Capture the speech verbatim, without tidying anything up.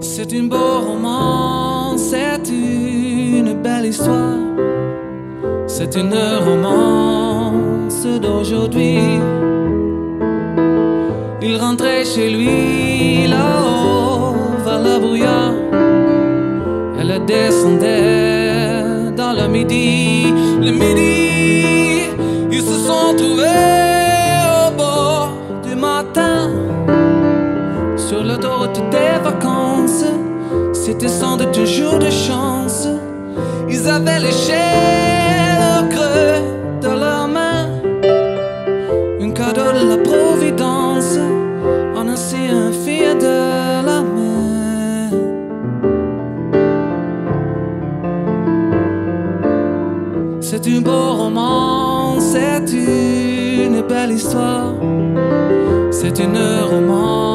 C'est une beau roman, c'est une belle histoire. C'est une romance d'aujourd'hui. Il rentrait chez lui là-haut vers la brouillard. Elle descendait dans le midi. Le midi, ils se sont trouvés au bord du matin. Sur l'autoroute des vacances, c'était sans doute un jour de chance. Ils avaient l'échelle au creux de leurs mains, un cadeau de la Providence, en ancien fille de la mer. C'est un beau roman, c'est une belle histoire. C'est une romance